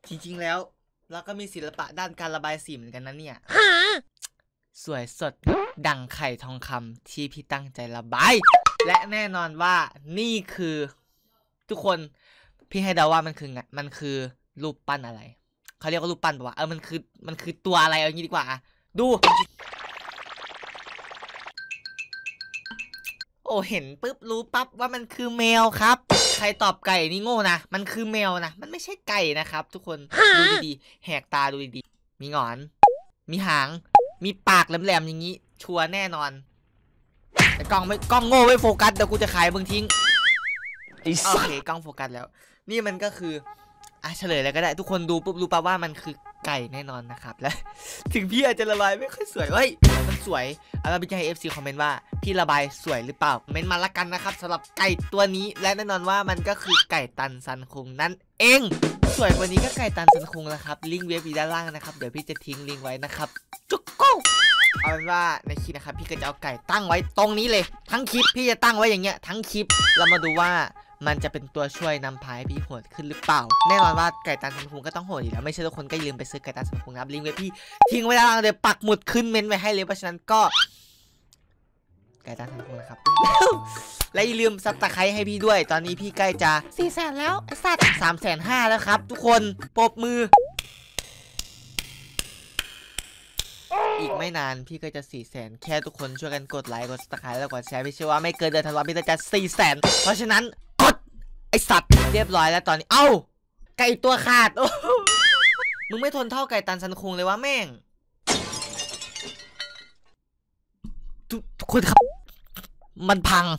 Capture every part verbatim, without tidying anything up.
จริงๆแล้วเราก็มีศิลปะด้านการระบายสีเหมือนกันนะเนี่ยสวยสดดั่งไข่ทองคำที่พี่ตั้งใจระบายและแน่นอนว่านี่คือทุกคนพี่ให้เดาว่ามันคือมันคือรูปปั้นอะไรเขาเรียกว่ารูปปั้นปะวะเออมันคือมันคือตัวอะไรเอางี้ดีกว่าดูโอ้เห็นปุ๊บรู้ปั๊บว่ามันคือแมวครับใครตอบไก่นี่โง่นะมันคือแมวนะมันไม่ใช่ไก่นะครับทุกคนดูดีๆแหกตาดูดีๆมีหงอนมีหางมีปากแหลมๆอย่างนี้ชัวร์แน่นอนแต่กล้องไม่กล้องโง่ไม่โฟกัสเดี๋ยวกูจะขายมึงทิ้งโอเคกล้องโฟกัสแล้วนี่มันก็คืออ่ะเฉลยแล้วก็ได้ทุกคนดูปุ๊บรู้ป่ะว่ามันคือไก่แน่นอนนะครับและถึงพี่อาจจะระบายไม่ค่อยสวยเฮ้ยมันสวยแล้วพี่จะให้ เอฟ ซี คอมเมนต์ว่าพี่ระบายสวยหรือเปล่าคอมเมนต์มาละกันนะครับสำหรับไก่ตัวนี้และแน่นอนว่ามันก็คือไก่ตันซันคุงนั่นเองสวยกว่านี้ก็ไก่ตันซันคุงนะครับลิงก์เว็บอยู่ด้านล่างนะครับเดี๋ยวพี่จะทิ้งลิงก์ไว้นะครับจุ๊กกูเอาเป็นว่าในคลิปนะครับพี่ก็จะเอาไก่ตั้งไว้ตรงนี้เลยทั้งคลิปพี่จะตั้งไว้อย่างเงี้ยทั้งคลิปเรามาดูว่ามันจะเป็นตัวช่วยนำพาให้พี่โหดขึ้นหรือเปล่าแน่นอนว่าไก่ตันซันคุงก็ต้องโหดอยู่แล้วไม่ใช่ทุกคนก็ลืมไปซื้อไก่ตันซันคุงนะครับลิงก์เว็บพี่ทิ้งไว้ด้านล่างเดี๋ยวปักหมุดขึ้นเมนต์ไว้ให้เลยเพราะฉะนั้นก็ไก่ตันซันคุงนะครับ และอย่าลืมซับตะไคร้ให้พี่ด้วยตอนนี้พี่ใกล้จะสี่แสนแล้วไอ้สัตว์สามแสนห้าแล้วครับทุกคนปรบมืออีกไม่นานพี่ก็จะสี่แสนแค่ทุกคนช่วยกันกดไลค์กดซับตะไคร้แล้วกดแชร์พี่เชื่อว่าไม่เกินเดือนธันวาคมพี่จะสี่แสนเพราะฉะนั้นกดไอสัตว์เรียบร้อยแล้วตอนนี้เอ้าไก่ตัวขาด มึงไม่ทนเท่าไก่ตันซันคุงเลยวะแม่งทุกคนครับมันพัง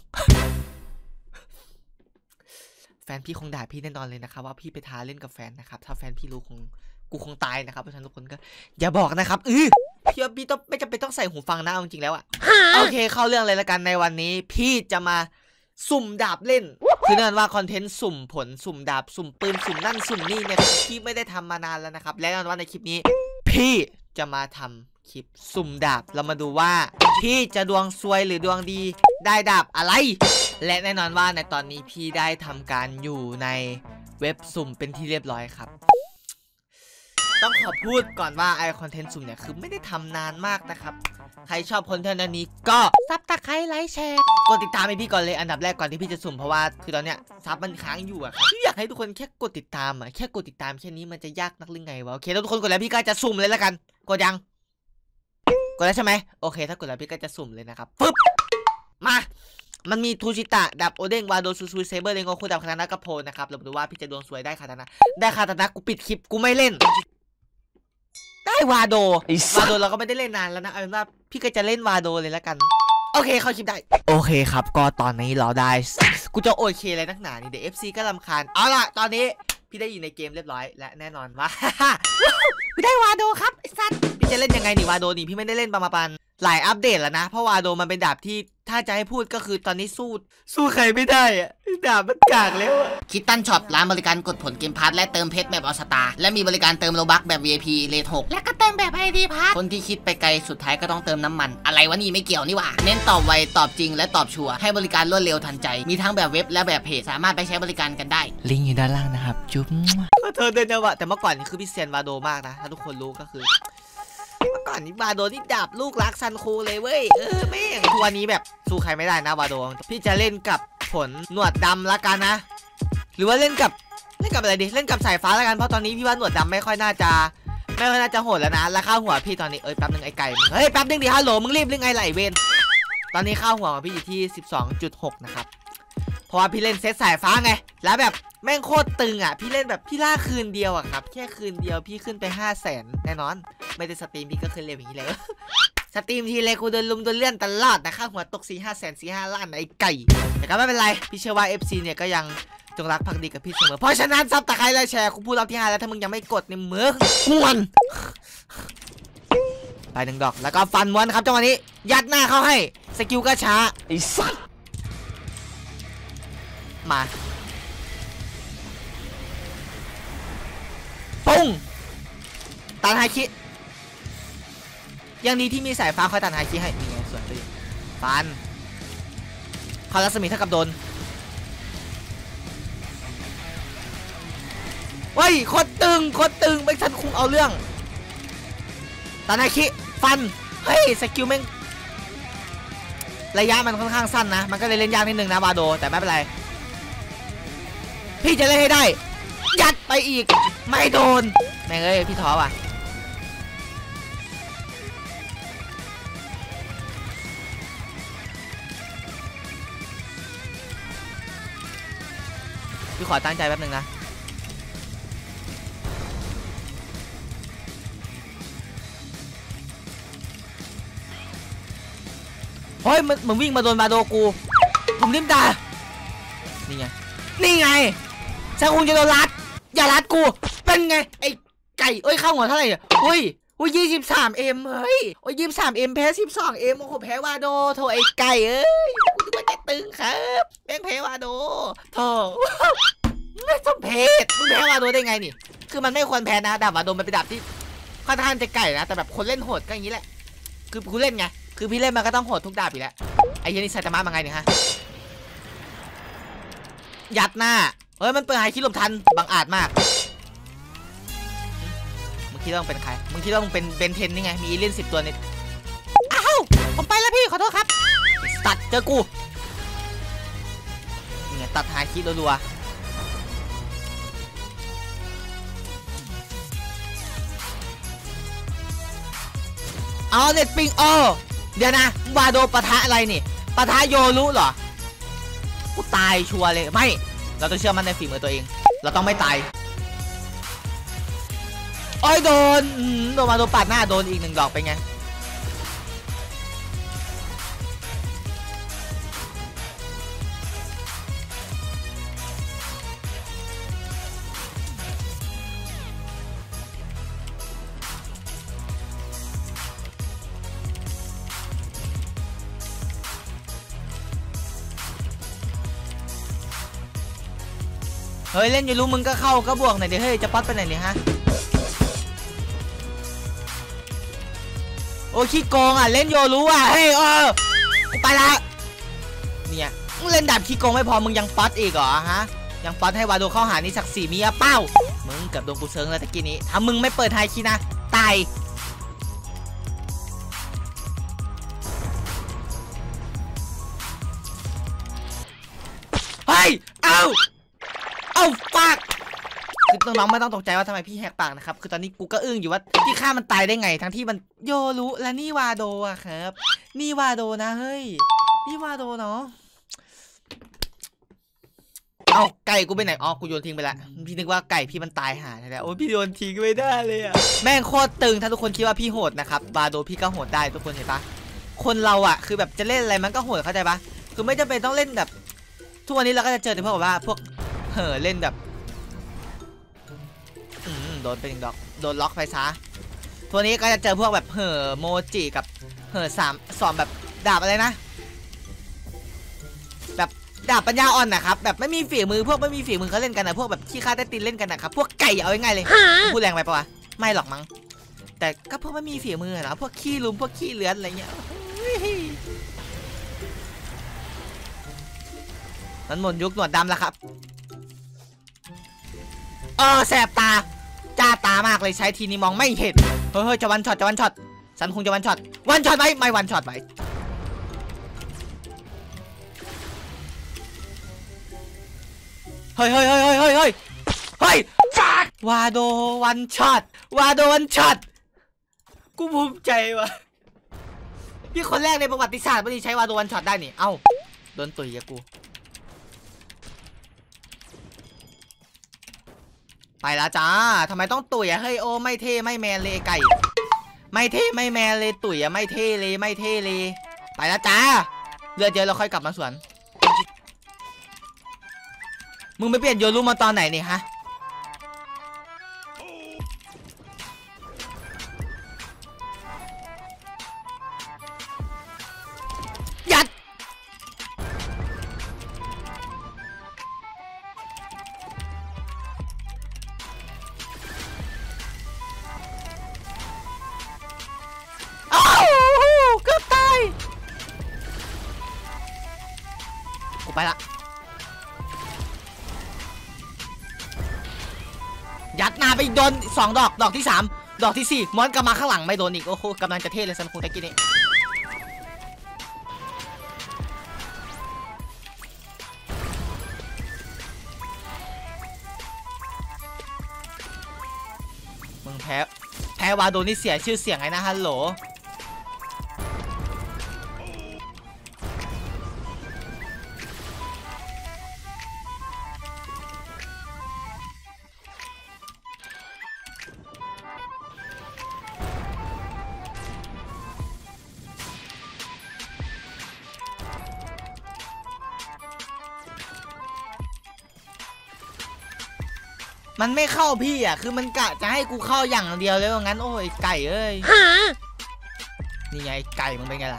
แฟนพี่คงด่าพี่แน่นอนเลยนะครับว่าพี่ไปท้าเล่นกับแฟนนะครับถ้าแฟนพี่รู้คงกูคงตายนะครับเพราะฉะนั้นทุกคนก็อย่าบอกนะครับอือพี่ว่าพี่ต้องไม่จำเป็นต้องใส่หูฟังนะจริงๆแล้วอะโอเคเข้าเรื่องเลยละกันในวันนี้พี่จะมาสุ่มดาบเล่นคือแน่นอนว่าคอนเทนต์สุ่มผลสุ่มดาบสุ่มปืนสุ่มนั่นสุ่มนี่เนี่ยพี่ไม่ได้ทำมานานแล้วนะครับและแน่นอนว่าในคลิปนี้พี่จะมาทำคลิปสุ่มดาบเรามาดูว่าพี่จะดวงซวยหรือดวงดีได้ดาบอะไรและแน่นอนว่าในตอนนี้พี่ได้ทำการอยู่ในเว็บสุ่มเป็นที่เรียบร้อยครับต้องขอพูดก่อนว่าไอคอนเทนต์สุ่มเนี่ยคือไม่ได้ทำนานมากนะครับใครชอบคอนเทนต์อันนี้ก็ซับตะไคร้ไลค์แชร์กดติดตามให้พี่ก่อนเลยอันดับแรกก่อนที่พี่จะสุ่มเพราะว่าคือตอนเนี้ยซับมันค้างอยู่อะครับพี่อยากให้ทุกคนแค่กดติดตามอะแค่กดติดตามแค่นี้มันจะยากนักหรือไงวะโอเคแล้วทุกคนกดแล้วพี่ก็จะสุ่มเลยแล้วกันกดยังกดแล้วใช่ไหมโอเคถ้ากดแล้วพี่ก็จะสุ่มเลยนะครับปึ๊บมามันมีทูชิตะดับโอเด้งวาโดซูซูเซเบอร์เลงโกคูดับคาตานะกับโพนะครับเราดูว่าพี่จะดวงสวยได้คาตานะได้คาตานะกูปิดคลิปกูไม่เล่นได้วาโดวาโดเราก็ไม่ได้เล่นนานแล้วนะเอาเป็นว่าพี่ก็จะเล่นวาโดเลยแล้วกันโอเคเข้าคลิปได้โอเคครับก็ตอนนี้เราได้กูจะโอเคเลยนักหนานี่เดี๋ยว เอฟ ซี ก็รำคาญเอาล่ะตอนนี้พี่ได้อยู่ในเกมเรียบร้อยและแน่นอนว่าพี่ได้วาโดครับไอ้สัตว์พี่จะเล่นยังไงนี่วาโดนี่พี่ไม่ได้เล่นประมาณหลายอัปเดตแล้วนะเพราะวาโดมันเป็นดาบที่ถ้าจะให้พูดก็คือตอนนี้สู้สู้ใครไม่ได้อะดาบมันกากแล้วคิดตันช็อปร้านบริการกดผลเกมพาร์ทและเติมเพชรแบบออสตาและมีบริการเติมโลบัคแบบ วี ไอ พี เลทหกและก็เติมแบบ ไอ ดี พาร์ทคนที่คิดไปไกลสุดท้ายก็ต้องเติมน้ำมันอะไรวะนี่ไม่เกี่ยวนี่หว่าเน้นตอบไวตอบจริงและตอบชัวร์ให้บริการรวดเร็วทันใจมีทั้งแบบเว็บและแบบเพจสามารถไปใช้บริการกันได้ลิงก์อยู่ด้านล่างนะครับจุ๊บขอโทษด้วยนะวะแต่เมื่อก่อนนี่คือพี่เซียนวาโดมากนะถ้าทุกคนรู้ก็คือเมื่อก่อนนี้วาโดนี่ดาบลูกรักซันคูเลยเว้ยเออแม่งทุกวันนี้แบบสู้ใครไม่ได้นะวาโดพี่จะเล่นกับผลหนวดดำละกันนะหรือว่าเล่นกับเล่นกับอะไรดีเล่นกับสายฟ้าละกันเพราะตอนนี้พี่ว่าหนวดดำไม่ค่อยน่าจะไม่ค่อยน่าจะโหดแล้วนะแล้วข้าวหัวพี่ตอนนี้เอ้ยแป๊บนึงไอ้ไก่มึงเฮ้ยแป๊บนึงดิฮัลโหลมึงรีบหรือไงไหลเวนตอนนี้ข้าวหัวของพี่อยู่ที่ สิบสองจุดหก นะครับเพราะว่าพี่เล่นเซตสายฟ้าไงแล้วแบบแม่งโคตรตึงอ่ะพี่เล่นแบบพี่ล่าคืนเดียวอ่ะครับแค่คืนเดียวพี่ขึ้นไปห้าแสนแน่นอนไม่ได้สตรีมพี่ก็ขึ้นเร็วอย่างนี้เลยสตรีมทีเลยกูเดินลุมเดินเลื่อนตลอดนะค่าหัวตกสี่ห้าแสนสี่ห้าล้านไอ้ไก่แต่ก็ไม่เป็นไรพี่เชื่อว่า เอฟ ซี เนี่ยก็ยังจงรักภักดีกับพี่เสมอเพราะฉะนั้นซับตะไคร้และแชร์กูพูดรอบที่ห้าแล้วถ้ามึงยังไม่กดในมือกวนไปหนึ่งดอกแล้วก็ฟันม้วนครับจังหวะนี้ยัดหน้าเข้าให้สกิลก็ช้าไอ้สัสมาปุ้งตันไฮคิยังดีที่มีสายฟ้าคอยตันไฮคิให้มีไงสวยเลยฟันคอรัศมีเท่ากับโดนเฮ้ยโคตรตึงโคตรตึงไม่ทันคุงเอาเรื่องตานาคิฟันเฮ้ยสกิลแม่งระยะมันค่อนข้างสั้นนะมันก็เลยเล่นยากนิดนึงนะบาโดแต่ไม่เป็นไรพี่จะเล่นให้ได้ยัดไปอีกไม่โดนแม่งเอ้ยพี่ท้อว่ะพี่ขอตั้งใจแป๊บนึงนะเฮ้ยมันมันวิ่งมาโดนบาโดกูผมริมตานี่ไงนี่ไงช่างคงจะโดนรัดอย่ารัดกูเป็นไงไอ้ไก่เอ้ยเข้าหัวเท่าไหร่เฮ้ยโอ้ยยี่สิบสามเอ็มเฮ้ยโอ้ยยี่สิบสามเอ็มแพ้สิบสองเอ็มโอ้โหแพ้วาโดโถไอ้ไก่เอ้ยกูนึกว่าจะตึงครับแม่งแพ้วาโดโถไม่ต้องเพจมึงแพ้วาโดได้ไงนี่คือมันไม่ควรแพ้นะดาบวาโดมันเป็นดาบที่ค่อนข้างจะไก่นะแต่แบบคนเล่นโหดก็อย่างนี้แหละคือกูเล่นไงคือพี่เล่นมันก็ต้องโหดทุกดาบอยู่แล้วไอ้เหี้ยนี่ไซตามะมาไงเนี่ยฮะยัดหน้าเฮ้ยมันเปิดไฮคิดหลบทันบังอาจมากมึงคิดว่ามึงเป็นใครมึงคิดว่ามึงเป็นเบนเทนนี่ไงมีอีเลียนสิบตัวเนี่ยอ้าวผมไปแล้วพี่ขอโทษครับตัดเจอกูนี่ไงตัดไฮคิดรัวๆเอาเน็ตปิงโอเดี๋ยวนะวาโดปะทะอะไรนี่ปะทะโยรุเหรอกูตายชัวร์เลยไม่เราต้องเชื่อมั่นในฝีมือตัวเองเราต้องไม่ตายโอ้ยโดนโดนมาโดนปาดหน้าโดนอีกหนึ่งดอกไปไงเฮ้ยเล่นอยู่รู้มึงก็เข้าก็บวกหน่อยดิเฮ้ยจะป๊อตไปไหนเนี่ยฮะโอ้ขี้โกงอ่ะเล่นโยรู้อ่ะเฮ้ยเออกูไปละเนี่ยมึงเล่นดาบขี้โกงไม่พอมึงยังป๊อตอีกเหรอฮะยังป๊อตให้วาโดเข้าหานี่ศักดิ์ศรีมีอะเป้ามึงกับโดนกูเซิร์งแล้วตะกี้นี้ถ้ามึงไม่เปิดไฮคีนะตายเฮ้ยเอาเอาปากคือน้องๆไม่ต้องตกใจว่าทำไมพี่แหกปากนะครับคือตอนนี้กูก็อึ้งอยู่ว่าพี่ฆ่ามันตายได้ไงทั้งที่มันโยรุและนี่วาโดอะครับนี่วาโดนะเฮ้ยนี่วาโดเนาะเอาไก่กูไปไหนอ๋อกูโยนทิ้งไปละพี่นึกว่าไก่พี่มันตายหาแล้วโอ้พี่โยนทิ้งไม่ได้เลยอะแม่งโคตรตึงถ้าทุกคนคิดว่าพี่โหดนะครับวาโดพี่ก็โหดได้ทุกคนเห็นปะคนเราอะคือแบบจะเล่นอะไรมันก็โหดเข้าใจปะคือไม่จำเป็นต้องเล่นแบบทุกวันนี้เราก็จะเจอแต่พวกแบบว่าพวกเห่อเล่นแบบโดนเป็นดอกโดนล็อกไปซะตัวนี้ก็จะเจอพวกแบบเห่อโมจิกับเห่อสามสอนแบบดาบอะไรนะแบบดาบปัญญาอ่อนนะครับแบบไม่มีฝีมือพวกไม่มีฝีมือเขาเล่นกันนะพวกแบบขี้ข้าได้ตีนเล่นกันนะครับพวกไก่เอาง่ายๆเลยพูดแรงไปปะวะไม่หรอกมั้งแต่ก็พวกไม่มีฝีมือนะพวกขี้ลุมพวกขี้เลื้อนอะไรเงี้ยมันหมดยุคหนวดดำแล้วครับเออแสบตาจ้าตามากเลยใช้ทีนี้มองไม่เห็นเฮ้ยจะวันช็อตจะวันช็อตฉันคงจะวันช็อตวันช็อตไหมไม่วันช็อตไหมเฮ้ยเฮ้ยเฮ้ยเฮ้ยเฮ้ยเฮ้ยเฮ้ยวาโดวันช็อตวาโดวันช็อตกูภูมิใจว่ะพี่คนแรกในประวัติศาสตร์วันนี้ใช้วาโดวันช็อตได้นี่เอ้าโดนตุ๋ยกับกูไปแล้วจ้าทำไมต้องตุ๋ยอะเฮ้ยโอ้ไม่เท่ไม่แมนเลยไก่ไม่เท่ไม่แมนเลยตุ๋ยอะไม่เท่เลยไม่เท่เลยไปแล้วจ้าเลือดเยอะเราค่อยกลับมาสวนมึงไปเปลี่ยนโยรุมาตอนไหนนี่ฮะยัดไปละยัดหน้าไปนสองดอกดอกที่สามดอกที่สี่ม้วนกลับมาข้างหลังไม่โดนอีกโอ้โหกำลังจะเทเลยซันคุงตะกี้นี้มึงแพ้แพ้วาโดนี่เสียชื่อเสียงไงนะฮัลโหลมันไม่เข้าพี่อ่ะคือมันกะจะให้กูเข้าอย่างเดียวเลยว่างั้นโอ้ยไก่เอ้ยนี่ไงไก่มึงเป็นไงล่ะ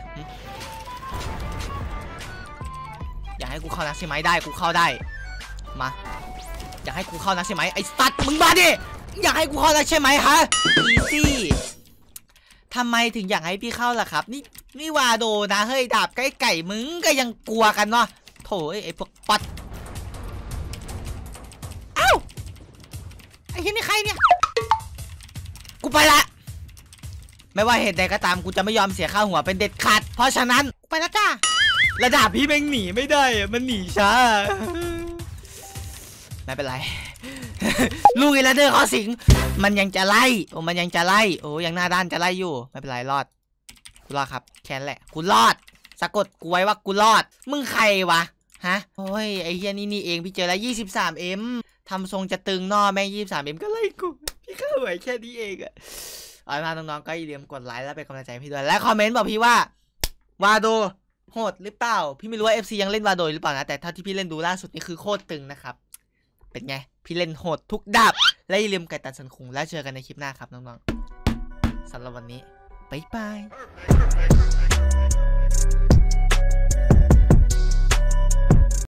อยากให้กูเข้านะใช่ไหมได้กูเข้าได้มาอยากให้กูเข้านะใช่ไหมไอ้สัตว์มึงมาดิอยากให้กูเข้านะใช่ไหมฮะอีซี่ทำไมถึงอยากให้พี่เข้าล่ะครับนี่นี่วาโดนะเฮ้ยดาบไก่ไก่มึงก็ยังกลัวกันเนาะโถ่ไอ้พวกปัดไอ้ที่นี่ใครเนี่ยกูไปละไม่ว่าเหตุใดก็ตามกูจะไม่ยอมเสียค่าหัวเป็นเด็ดขาดเพราะฉะนั้นไปละจ้าระดับพี่แม่งหนีไม่ได้มันหนีช้าไม่เป็นไรลูกอีลาเดอร์เขาสิงมันยังจะไล่โอ้มันยังจะไล่โอ้ยังหน้าด้านจะไล่อยู่ไม่เป็นไรรอดกูรอดครับแค่นั้นแหละกูรอดสะกดกูไว้ว่ากูรอดมึงใครวะฮะโอ้ยไอ้เฮียนี่นี่เองพี่เจอแล้วยี่สิบสามเอ็มทำทรงจะตึงนอแม่งยี่สิบสามเอ็มก็ไล่กูพี่เข้าไหวแค่นี้เองอะเอามาน้องๆก็อย่าลืมกดไลค์แล้วเป็นกำลังใจพี่ด้วยและคอมเมนต์บอกพี่ว่าวาโดโหดหรือเปล่าพี่ไม่รู้ว่า เอฟ ซี ยังเล่นวาโดหรือเปล่านะแต่เท่าที่พี่เล่นดูล่าสุดนี่คือโคตรตึงนะครับเป็นไงพี่เล่นโหดทุกดาบและอย่าลืมไก่ตันซันคุงแล้วเจอกันในคลิปหน้าครับน้องๆสำหรับวันนี้บ๊ายบาย